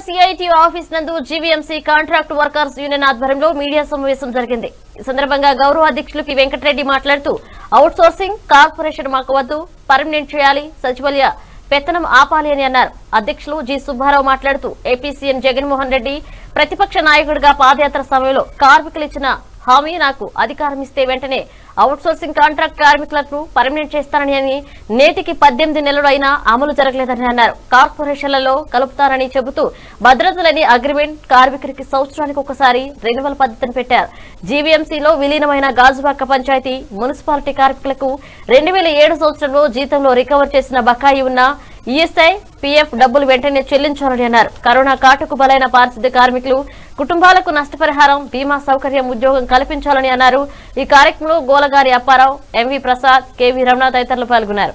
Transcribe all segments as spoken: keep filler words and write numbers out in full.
CIT office నందు GVMC contract workers union ఆధ్వర్యంలో media సమావేశం జరిగింది। ఈ సందర్భంగా గౌరవ అధ్యక్షులు పి వెంకటరెడ్డి మాట్లాడుతూ అవుట్ సోర్సింగ్ కార్పొరేషన్ మాకు వద్దు, పర్మనెంట్ చేయాలి, సచివాలయ పెత్తనం ఆపాలి అని అన్నారు। అధ్యక్షులు జి సుబ్బారావు మాట్లాడుతూ ఏపీ సీఎం జగన్మోహన్ రెడ్డి ప్రతిపక్ష నాయకుడిగా పాదయాత్ర సమయంలో కార్మికులు ఇచ్చిన హామీ నాకు అధికారం ఇస్తే వెంటనే అవుట్ సోర్సింగ్ కాంట్రాక్ట్ కార్మికులను పర్మనెంట్ చేస్తారని అని నేటికి పద్దెనిమిది నెలలు అయినా అమలు జరగలేదని అన్నారు। కార్పొరేషన్లలో కలుపుతారని చెబుతూ భద్రత లేని అగ్రిమెంట్ కార్మికుడికి సంవత్సరానికి ఒకసారి రెన్యువల్ పద్ధతిని పెట్టారు। జీవీఎంసీలో విలీనమైన గాజువాక పంచాయతీ మున్సిపాలిటీ కార్మికులకు రెండు వేల ఏడు సంవత్సరంలో జీతంలో రికవర్ చేసిన బకాయి ఉన్న ఈఎస్ఐ పీఎఫ్ డబ్బులు వెంటనే చెల్లించాలని అన్నారు। కరోనా కాటుకు బలైన పారిశుద్ధ్య కార్మికులు కుటుంబాలకు నష్టపరిహారం, బీమా సౌకర్యం, ఉద్యోగం కల్పించాలని అన్నారు। ఈ కార్యక్రమంలో గోలగారి అప్పారావు, ఎంవి ప్రసాద్, కేవీ రమణ తదితరులు పాల్గొన్నారు।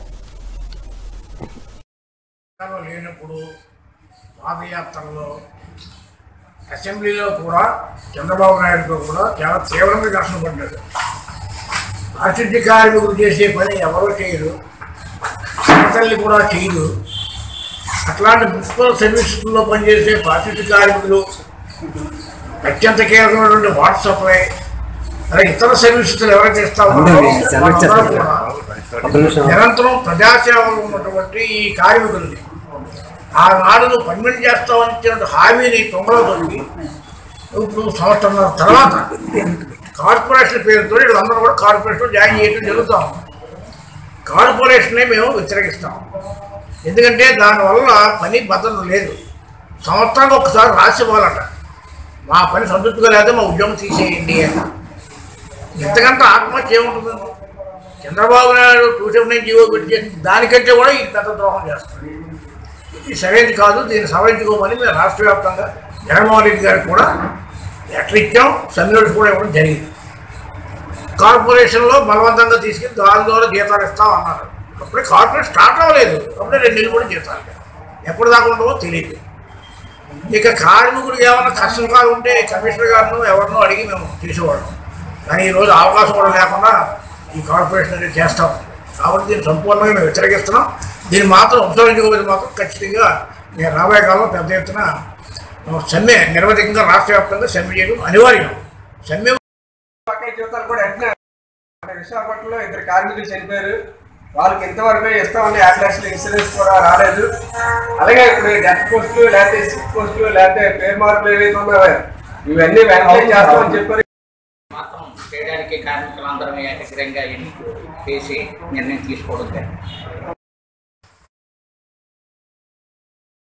అసెంబ్లీలో కూడా చంద్రబాబు నాయుడుతో కూడా చాలా తీవ్రంగా ఘర్షణ పడ్డారు। పారిశుద్ధ్య కార్మికులు చేసే పని ఎవరో చేయరు, తల్లి కూడా చేయదు। అట్లాంటి మున్సిపల్ సర్వీసుల్లో పనిచేసే పారిశుద్ధ్య కార్మికులు అత్యంత కీలకమైనటువంటి వాటర్ సప్లై అలాగే ఇతర సర్వీసులు ఎవరైతే ఇస్తా ఉన్నారో నిరంతరం ప్రజాసేవలు ఉన్నటువంటి ఈ కార్మికుల్ని ఆనాడు పర్మనెంట్ చేస్తామని ఇచ్చినటువంటి హామీని తొంగలో దొరికి ఇప్పుడు సంవత్సరం తర్వాత కార్పొరేషన్ పేరుతో వీళ్ళందరూ కూడా కార్పొరేషన్ జాయిన్ చేయడం జరుగుతాం। కార్పొరేషన్నే మేము వ్యతిరేకిస్తాం, ఎందుకంటే దానివల్ల పని భద్రత లేదు। సంవత్సరానికి ఒకసారి రాసి ఇవ్వాలట, మా పని సంతృప్తిగా లేదా మా ఉద్యోగం తీసేయండి అని। ఇంతకంటే ఆత్మహత్య ఏముంటుంది? Chandrababu Naidu two seven nine G O పెట్టి దానికంటే కూడా ఈ పెద్ద ద్రోహం చేస్తారు। ఇది సరైనది కాదు, దీన్ని సవరించుకోమని మేము రాష్ట్ర వ్యాప్తంగా జగన్మోహన్ రెడ్డి గారికి కూడా లెటర్ ఇచ్చాం, సమ్మెనోటిస్ కూడా ఇవ్వడం జరిగింది। కార్పొరేషన్లో బలవంతంగా తీసుకెళ్ళి దాని ద్వారా జీతాలు ఇస్తాం అన్నారు। అప్పుడే కార్పొరేషన్ స్టార్ట్ అవ్వలేదు, అప్పుడే రెండు నెలలు కూడా జీతాలు ఎప్పుడు దాకా ఉండవో తెలియదు। ఇక కార్మికుడికి ఏమైనా కష్టకాలు ఉంటే కమిషనర్ గారిను ఎవరినో అడిగి మేము తీసేవాళ్ళం, కానీ ఈరోజు అవకాశం కూడా లేకుండా ఈ కార్పొరేషన్ అనేది చేస్తాం। కాబట్టి దీన్ని సంపూర్ణంగా మేము వ్యతిరేకిస్తున్నాం। దీన్ని మాత్రం ఉపసంహరించుకోవడం మాత్రం ఖచ్చితంగా నేను రాబోయే కాలంలో పెద్ద ఎత్తున సమ్మె నిరవధికంగా రాష్ట్ర వ్యాప్తంగా సమ్మె చేయడం అనివార్యం। సమ్మె జీవితాలు కూడా వెంటనే విశాఖపట్నంలో ఇద్దరు కార్మికులు చనిపోయారు, వాళ్ళకి ఇంతవరకు ఇస్తామని యాభై లక్షల ఇన్సూరెన్స్ కూడా రాలేదు। అలాగే ఇప్పుడు డెత్ పోస్టులు లేకపోతే సిక్ పోస్టులు లేకపోతే పేరు మార్పులు ఏవైతే ఉన్నాయో ఇవన్నీ వెంటనే చేస్తామని చెప్పారు। మాత్రం చేయడానికి కార్మికులందరం ఏకగ్రంగా ఎన్నిక చేసి నిర్ణయం తీసుకోవడం జరిగింది।